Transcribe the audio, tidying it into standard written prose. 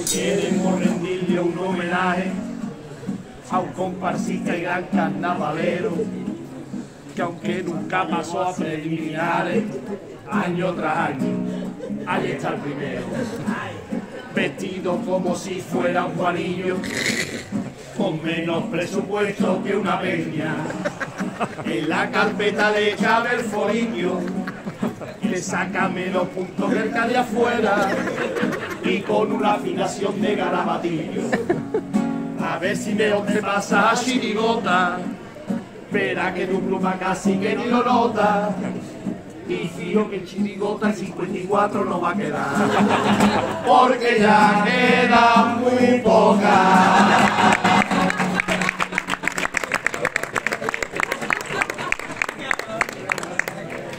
Queremos rendirle un homenaje a un comparsista y gran carnavalero que aunque nunca pasó a preliminares, año tras año, ahí está el primero, vestido como si fuera un Juanillo, con menos presupuesto que una peña, en la carpeta le cabe el forillo, le saca menos puntos que el que de afuera, y con una afinación de garabatillo. A ver si me te pasa a chirigota, verá que tu pluma casi que ni lo nota, y fijo que en chirigota el 54 no va a quedar, porque ya quedan muy pocas.